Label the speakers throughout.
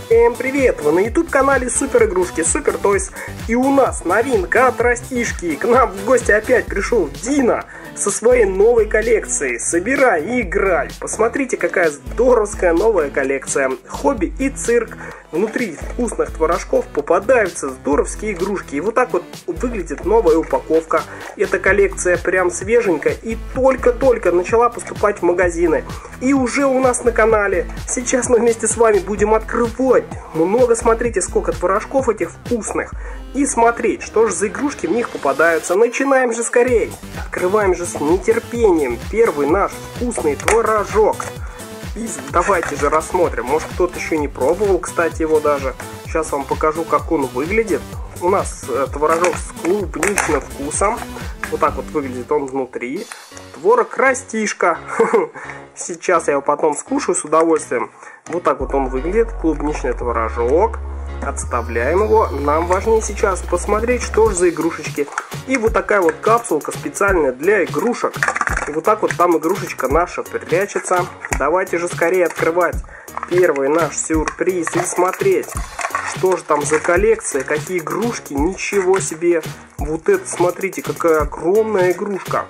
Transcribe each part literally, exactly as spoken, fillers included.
Speaker 1: Всем привет! Вы на YouTube канале Супер Игрушки Супер Тойс. И у нас новинка от Растишки. К нам в гости опять пришел Дина со своей новой коллекцией. Собирай и играй. Посмотрите, какая здоровская новая коллекция. Хобби и цирк. Внутри вкусных творожков попадаются здоровские игрушки. И вот так вот выглядит новая упаковка. Эта коллекция прям свеженькая и только-только начала поступать в магазины. И уже у нас на канале. Сейчас мы вместе с вами будем открывать. Много, смотрите, сколько творожков этих вкусных. И смотреть, что же за игрушки в них попадаются. Начинаем же скорее. Открываем же с нетерпением первый наш вкусный творожок. И давайте же рассмотрим. Может, кто-то еще не пробовал, кстати, его даже. Сейчас вам покажу, как он выглядит. У нас э, творожок с клубничным вкусом. Вот так вот выглядит он внутри. Творог Растишка. Сейчас я его потом скушаю с удовольствием. Вот так вот он выглядит. Клубничный творожок. Отставляем его. Нам важнее сейчас посмотреть, что же за игрушечки. И вот такая вот капсулка специальная для игрушек. И вот так вот там игрушечка наша прячется. Давайте же скорее открывать первый наш сюрприз и смотреть, что же там за коллекция, какие игрушки. Ничего себе. Вот это, смотрите, какая огромная игрушка.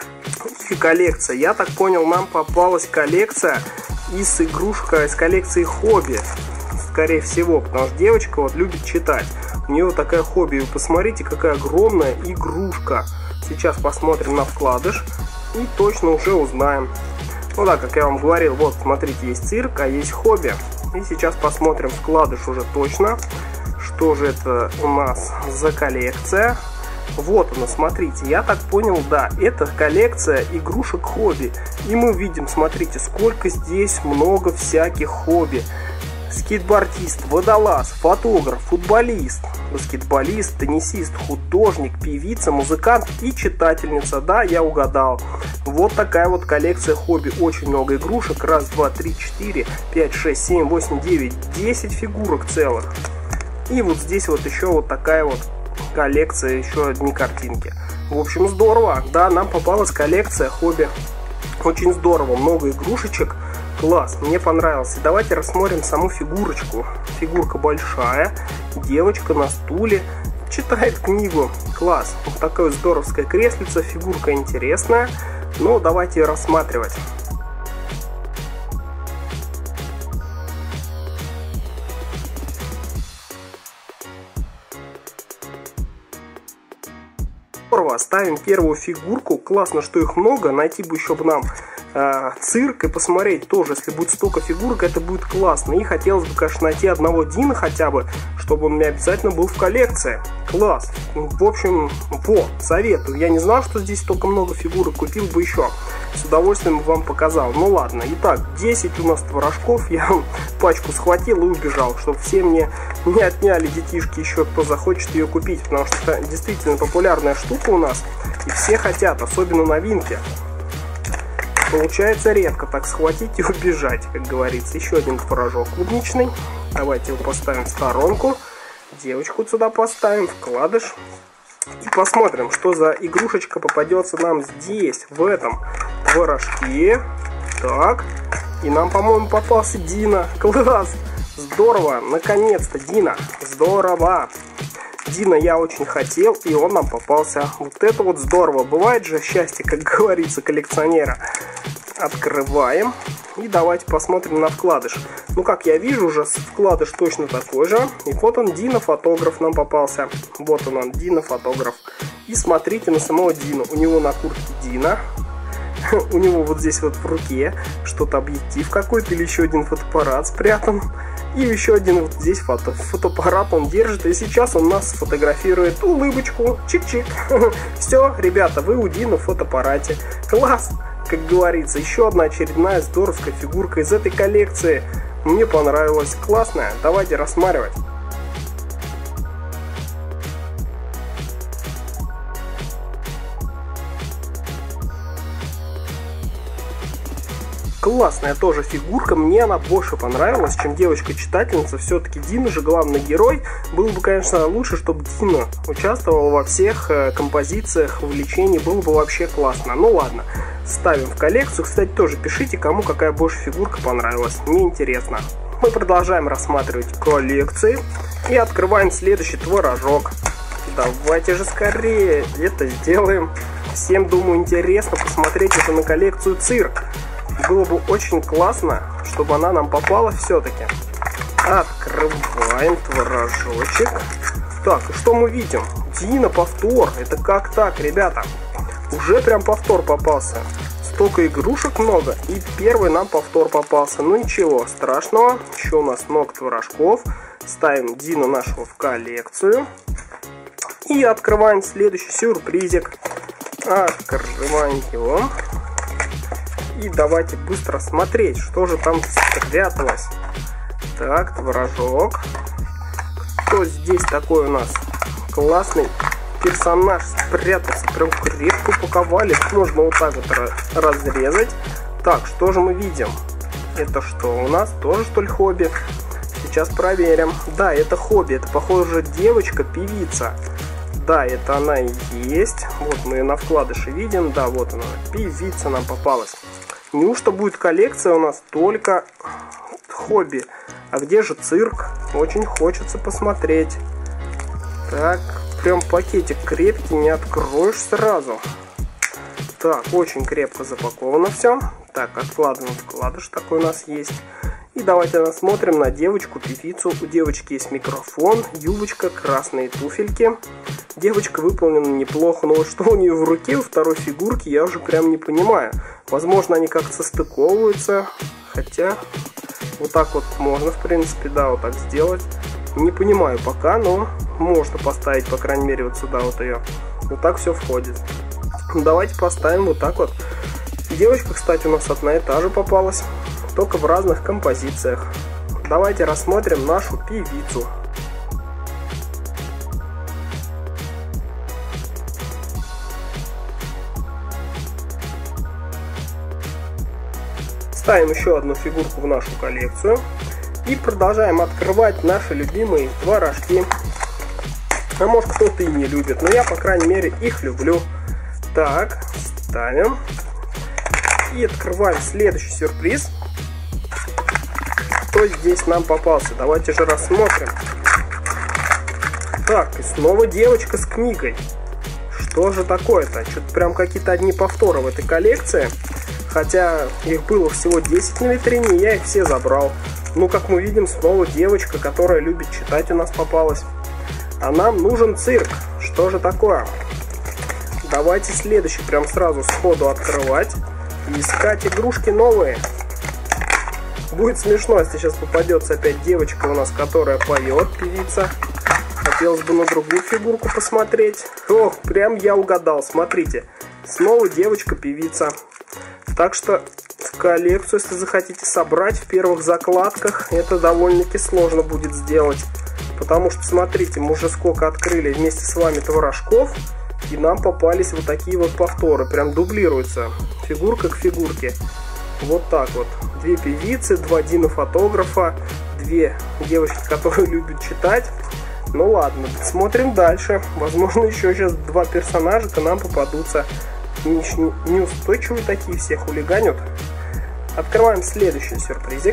Speaker 1: И коллекция. Я так понял, нам попалась коллекция из игрушек, из коллекции Хобби. Скорее всего, потому что девочка вот любит читать. У нее вот такая хобби. Вы посмотрите, какая огромная игрушка. Сейчас посмотрим на вкладыш и точно уже узнаем. Ну да, как я вам говорил, вот смотрите, есть цирк, а есть хобби. И сейчас посмотрим вкладыш уже точно. Что же это у нас за коллекция? Вот она, смотрите, я так понял, да, это коллекция игрушек Хобби. И мы видим, смотрите, сколько здесь много всяких хобби. Скейтбордист, водолаз, фотограф, футболист, баскетболист, теннисист, художник, певица, музыкант и читательница. Да, я угадал. Вот такая вот коллекция Хобби. Очень много игрушек. Раз, два, три, четыре, пять, шесть, семь, восемь, девять, десять фигурок целых. И вот здесь вот еще вот такая вот коллекция, еще одни картинки. В общем, здорово. Да, нам попалась коллекция Хобби. Очень здорово. Много игрушечек. Класс, мне понравился. Давайте рассмотрим саму фигурочку. Фигурка большая, девочка на стуле, читает книгу. Класс, вот такое здоровское креслице, фигурка интересная. Ну, давайте ее рассматривать. Здорово, ставим первую фигурку. Классно, что их много. Найти бы еще бы нам э, цирк и посмотреть тоже. Если будет столько фигурок, это будет классно. И хотелось бы, конечно, найти одного Дина хотя бы, чтобы он у меня обязательно был в коллекции. Класс. В общем, вот, советую. Я не знал, что здесь столько много фигурок. Купил бы еще. С удовольствием вам показал. Ну ладно. Итак, десять у нас творожков. Я пачку схватил и убежал, чтобы все мне не отняли детишки еще, кто захочет ее купить. Потому что это действительно популярная штука у нас. И все хотят, особенно новинки. Получается редко так схватить и убежать, как говорится. Еще один творожок клубничный. Давайте его поставим в сторонку. Девочку сюда поставим, вкладыш. И посмотрим, что за игрушечка попадется нам здесь, в этом творожке. Так. И нам, по-моему, попался Дина. Класс! Здорово! Наконец-то, Дина! Здорово! Дина я очень хотел, и он нам попался. Вот это вот здорово. Бывает же счастье, как говорится, коллекционера. Открываем. И давайте посмотрим на вкладыш. Ну, как я вижу, уже вкладыш точно такой же. И вот он, Дина, фотограф, нам попался. Вот он, он Дина, фотограф. И смотрите на самого Дину. У него на куртке Дина. У него вот здесь вот в руке что-то, объектив какой-то или еще один фотоаппарат спрятан. И еще один вот здесь фото, фотоаппарат он держит. И сейчас он нас сфотографирует. Улыбочку. Чик-чик. Все, ребята, вы у Дина в фотоаппарате. Класс! Как говорится, еще одна очередная здоровская фигурка из этой коллекции. Мне понравилась. Классная. Давайте рассматривать. Классная тоже фигурка, мне она больше понравилась, чем девочка-читательница. Все-таки Дина же главный герой. Было бы, конечно, лучше, чтобы Дина участвовала во всех э, композициях, увлечений. Было бы вообще классно. Ну ладно, ставим в коллекцию. Кстати, тоже пишите, кому какая больше фигурка понравилась. Мне интересно. Мы продолжаем рассматривать коллекции и открываем следующий творожок. Давайте же скорее это сделаем. Всем, думаю, интересно посмотреть это на коллекцию цирк. Было бы очень классно, чтобы она нам попала все-таки. Открываем творожочек. Так, и что мы видим? Дина, повтор. Это как так, ребята? Уже прям повтор попался. Столько игрушек много, и первый нам повтор попался. Ну ничего страшного. Еще у нас много творожков. Ставим Дина нашего в коллекцию. И открываем следующий сюрпризик. Открываем его. И давайте быстро смотреть, что же там спряталось. Так, творожок. Кто здесь такой у нас классный персонаж спрятался? Прям крепко упаковали. Можно вот так вот разрезать. Так, что же мы видим? Это что у нас? Тоже, что ли, хобби? Сейчас проверим. Да, это хобби. Это, похоже, девочка-певица. Да, это она и есть. Вот мы ее на вкладыше видим. Да, вот она. Певица нам попалась. Неужто будет коллекция у нас только хобби? А где же цирк? Очень хочется посмотреть. Так, прям пакетик крепкий, не откроешь сразу. Так, очень крепко запаковано все. Так, откладываем вкладыш, такой у нас есть. И давайте посмотрим на девочку-певицу. У девочки есть микрофон, юбочка, красные туфельки. Девочка выполнена неплохо, но вот что у нее в руке, у второй фигурки, я уже прям не понимаю. Возможно, они как-то состыковываются, хотя вот так вот можно, в принципе, да, вот так сделать. Не понимаю пока, но можно поставить, по крайней мере, вот сюда вот ее. Вот так все входит. Давайте поставим вот так вот. Девочка, кстати, у нас одна и та же попалась, только в разных композициях. Давайте рассмотрим нашу певицу. Ставим еще одну фигурку в нашу коллекцию. И продолжаем открывать наши любимые творожки. А может, кто-то и не любит, но я, по крайней мере, их люблю. Так, ставим. И открываем следующий сюрприз. Кто здесь нам попался? Давайте же рассмотрим. Так, и снова девочка с книгой. Что же такое-то? Что-то прям какие-то одни повторы в этой коллекции. Хотя их было всего десять на витрине, я их все забрал. Ну, как мы видим, снова девочка, которая любит читать, у нас попалась. А нам нужен цирк. Что же такое? Давайте следующий прям сразу сходу открывать и искать игрушки новые. Будет смешно, если сейчас попадется опять девочка у нас, которая поет, певица. Хотелось бы на другую фигурку посмотреть. Ох, прям я угадал, смотрите. Снова девочка-певица. Так что в коллекцию, если захотите собрать в первых закладках, это довольно-таки сложно будет сделать. Потому что, смотрите, мы уже сколько открыли вместе с вами творожков, и нам попались вот такие вот повторы. Прям дублируются фигурка к фигурке. Вот так вот. Две певицы, два Дина-фотографа, две девочки, которые любят читать. Ну ладно, смотрим дальше. Возможно, еще сейчас два персонажа к нам попадутся. Неустойчивые такие, все хулиганят. Открываем следующий сюрпризик.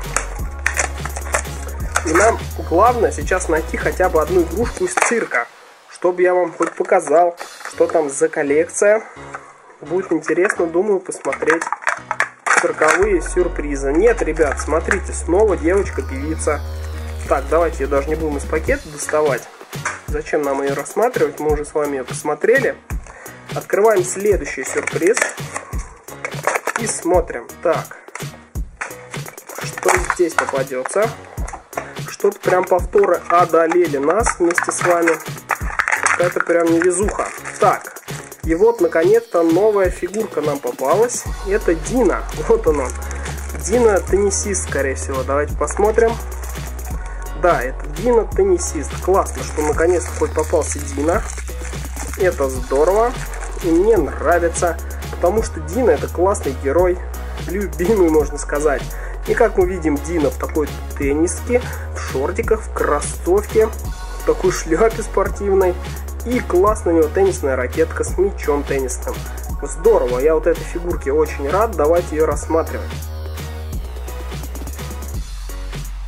Speaker 1: И нам главное сейчас найти хотя бы одну игрушку из цирка, чтобы я вам хоть показал, что там за коллекция. Будет интересно, думаю, посмотреть цирковые сюрпризы. Нет, ребят, смотрите, снова девочка-певица. Так, давайте ее даже не будем из пакета доставать. Зачем нам ее рассматривать? Мы уже с вами ее посмотрели. Открываем следующий сюрприз. И смотрим. Так. Что здесь попадется? Что-то прям повторы одолели нас вместе с вами. Какая-то прям невезуха. Так. И вот, наконец-то, новая фигурка нам попалась. Это Дина. Вот он он. Дина теннисист, скорее всего. Давайте посмотрим. Да, это Дина теннисист. Классно, что наконец-то хоть попался Дина. Это здорово. И мне нравится. Потому что Дина это классный герой. Любимый, можно сказать. И как мы видим, Дина в такой тенниске, в шортиках, в кроссовке, в такой шляпе спортивной. И классно у него теннисная ракетка с мячом теннисным. Здорово, я вот этой фигурке очень рад. Давайте ее рассматривать.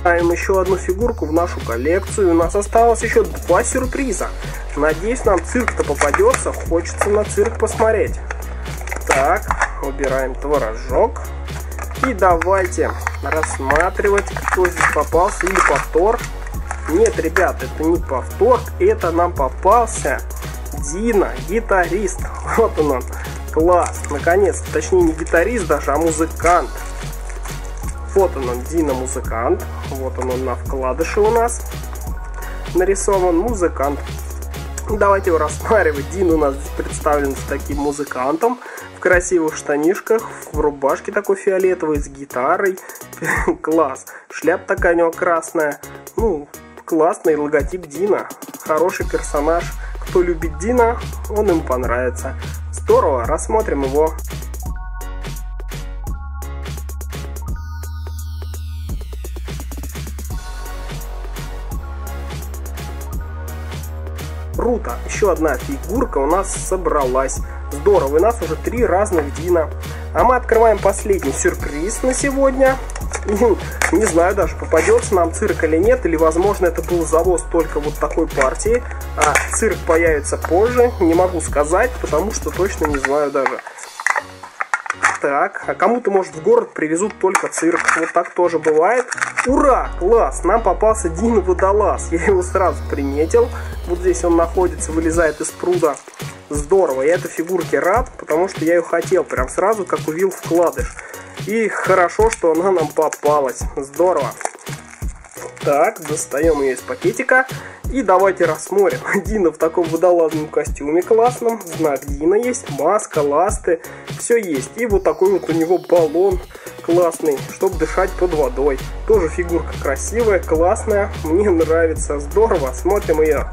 Speaker 1: Ставим еще одну фигурку в нашу коллекцию. У нас осталось еще два сюрприза. Надеюсь, нам цирк-то попадется. Хочется на цирк посмотреть. Так, убираем творожок. И давайте рассматривать, кто здесь попался. Или повтор. Нет, ребят, это не повтор. Это нам попался Дино, гитарист. Вот он он. Класс. Наконец-то. Точнее, не гитарист даже, а музыкант. Вот он, он, Дино музыкант. Вот он, он на вкладыше у нас нарисован. Музыкант. Давайте его рассматривать. Дино у нас здесь представлен с таким музыкантом. В красивых штанишках. В рубашке такой фиолетовой. С гитарой. Класс. Шляпа такая у него красная. Ну, классный логотип Дино. Хороший персонаж. Кто любит Дино, он им понравится. Здорово. Рассмотрим его. Круто, еще одна фигурка у нас собралась. Здорово, у нас уже три разных Дино. А мы открываем последний сюрприз на сегодня. И не знаю даже, попадется нам цирк или нет, или возможно это был завоз только вот такой партии, а цирк появится позже. Не могу сказать, потому что точно не знаю даже. Так, а кому-то, может, в город привезут только цирк. Вот так тоже бывает. Ура! Класс! Нам попался Дино Водолаз. Я его сразу приметил. Вот здесь он находится, вылезает из пруда. Здорово. Я этой фигурке рад, потому что я ее хотел прям сразу, как увидел вкладыш. И хорошо, что она нам попалась. Здорово. Так, достаем ее из пакетика. И давайте рассмотрим. Дино в таком водолазном костюме классном. Знак Дино есть, маска, ласты. Все есть. И вот такой вот у него баллон классный, чтобы дышать под водой. Тоже фигурка красивая, классная. Мне нравится. Здорово. Смотрим ее.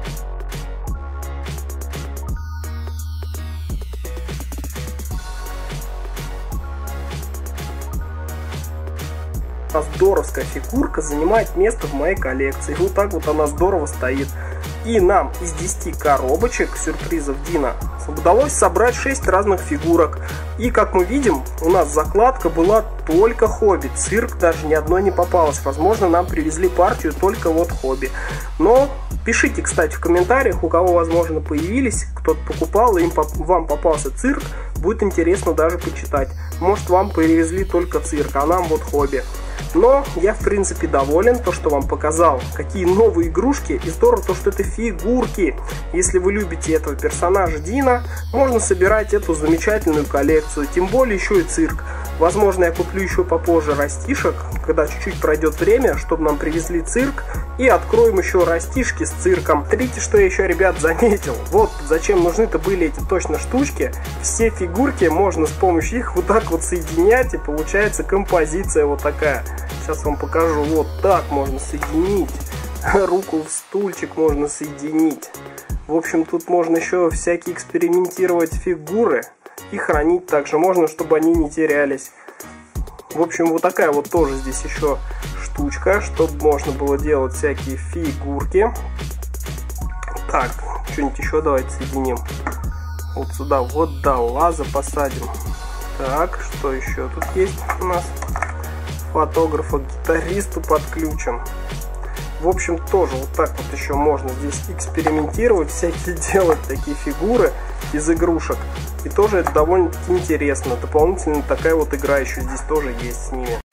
Speaker 1: Здоровская фигурка занимает место в моей коллекции. Вот так вот она здорово стоит. И нам из десяти коробочек сюрпризов Дино удалось собрать шесть разных фигурок. И как мы видим, у нас закладка была только хобби. Цирк даже ни одной не попалось. Возможно, нам привезли партию только вот хобби. Но пишите, кстати, в комментариях, у кого, возможно, появились, кто-то покупал, и им, вам попался цирк. Будет интересно даже почитать. Может, вам привезли только цирк, а нам вот хобби. Но я, в принципе, доволен, то, что вам показал, какие новые игрушки. И здорово то, что это фигурки. Если вы любите этого персонажа Дино, можно собирать эту замечательную коллекцию. Тем более еще и цирк. Возможно, я куплю еще попозже растишек, когда чуть-чуть пройдет время, чтобы нам привезли цирк. И откроем еще растишки с цирком. Смотрите, что я еще, ребят, заметил. Вот зачем нужны-то были эти точно штучки. Все фигурки можно с помощью их вот так вот соединять. И получается композиция вот такая. Сейчас вам покажу. Вот так можно соединить. Руку в стульчик можно соединить. В общем, тут можно еще всякие экспериментировать фигуры. И хранить также можно, чтобы они не терялись. В общем, вот такая вот тоже здесь еще штучка, чтобы можно было делать всякие фигурки. Так, что-нибудь еще давайте соединим. Вот сюда водолаза посадим. Так, что еще тут есть у нас? Фотографа, гитаристу подключим. В общем, тоже вот так вот еще можно здесь экспериментировать, всякие делать такие фигуры из игрушек. И тоже это довольно-таки интересно. Дополнительно такая вот игра еще здесь тоже есть с ними.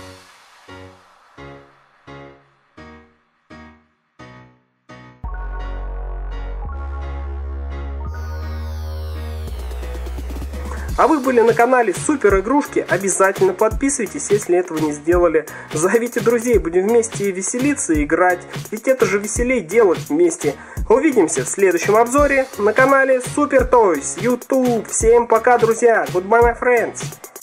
Speaker 1: А вы были на канале Супер Игрушки, обязательно подписывайтесь, если этого не сделали. Зовите друзей, будем вместе веселиться и играть, ведь это же веселей делать вместе. Увидимся в следующем обзоре на канале Супер Тойс YouTube. Всем пока, друзья, goodbye, my friends.